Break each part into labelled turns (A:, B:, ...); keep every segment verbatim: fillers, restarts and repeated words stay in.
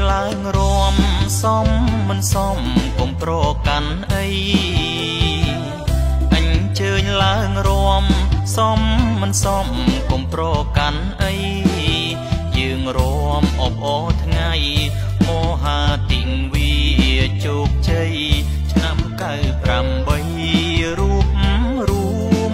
A: ឡើងរំសំមិនសមកុំប្រកាន់អីអញ្ជើញឡើងរំសំមិនសមកុំប្រកាន់អីយើងរំអបអរថ្ងៃមហាទិវីជោគជ័យឆ្នាំកៅប្រាំបីរូបរួម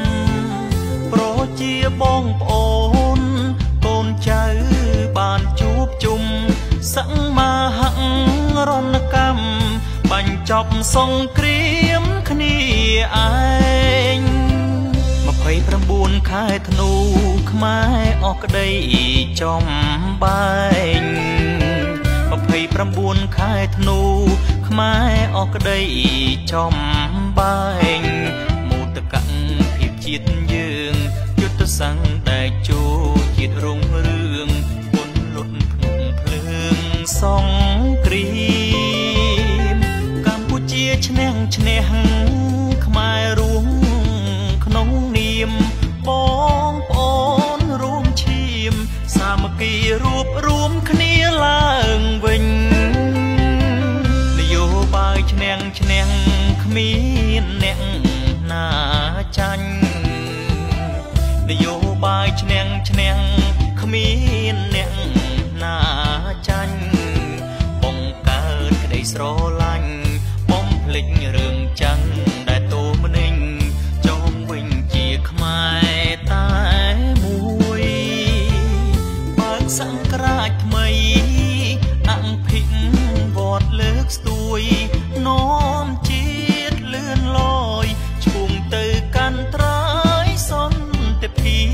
A: ប្រជាបងប្អូនកូនចៅបានជួបជុំសង្មាហរណកម្មបញ្ចប់សង្គ្រាមគ្នាឯងម្ភៃប្រាំបួនខែធ្នូខ្មែរអស់ក្តីចំបែងម្ភៃប្រាំបួនខែធ្នូខ្មែរអស់ក្តីចំបែងមោទកភាពជាតិយើងយុទ្ធសាស្ត្រដែលចូលជាតិរុងរឿងពុនលុតភ្នំភ្លើងសង្គ្រាមកម្ពុជាឈ្នះឈ្នះខ្មែររួមក្នុងនាមបងប្អូនរួមឈាមសាមគ្គីរួបរួមគ្នាឡើងវិញនយោបាយឈ្នះឈ្នះគ្មានអ្នកណាចាញ់នយោបាយឈ្នះឈ្នះគ្មានអ្នកណាចាញ់បង្កើតក្តីស្រឡាញ់បំភ្លេចរឿងចាំងដែលតូមនិញចងវិញជាខ្មែរតែមួយបើកសង្គ្រាចថ្មីអង្គភិកវត្តលើកស្ទួយនាំជាតិលឿនលយឈុំទៅកាន់ត្រើយសន្តិភាព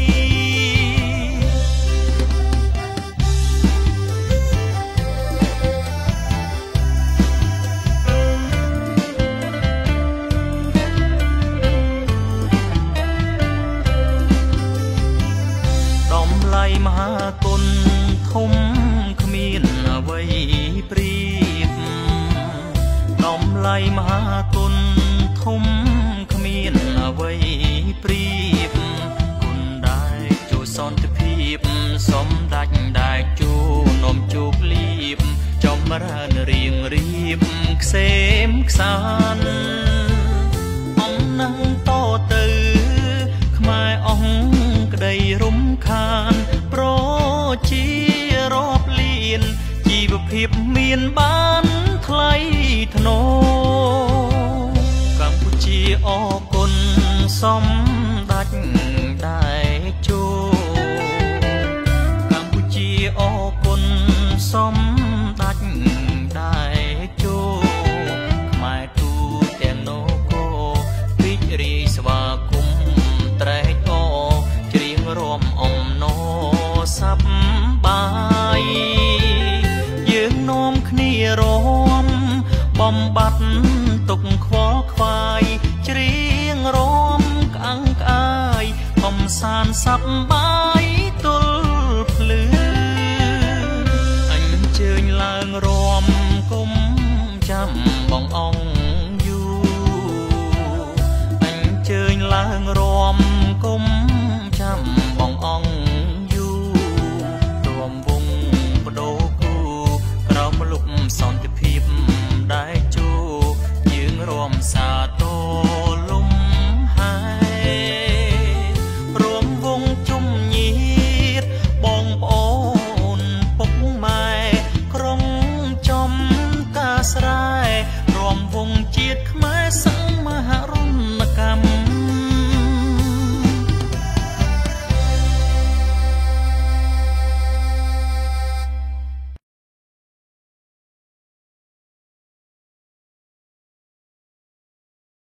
A: តម្លៃមហាគុណធំគ្មានអ្វីប្រៀបតម្លៃមហាគុណធំគ្មានអ្វីប្រៀបគុណដែលជួយសន្តិភាពសម្ដេចដែលជួយនាំជោគលាភចម្រើនរៀងរៀបខ្សែមខ្សានអំណឹងតទៅខ្មែរអង្គក្តីរំខានប្រជារាប់លានជីវភាពមានបានថ្លៃថ្នូរកម្ពុជាអរគុណសម្ដេចដែលចូលកម្ពុជាអរគុណសម្ដេចដែលចូលខ្មែរទូទាំងនគររីករាយស្វាគមន៍ត្រេកអរច្រៀងរាំអំណរសប្បាយយើងនាំគ្នារាំបំបត្តិទុកខ្វល់ខ្វាយច្រៀងរាំក្អាំងក្អាយកំសាន្តសប្បាយ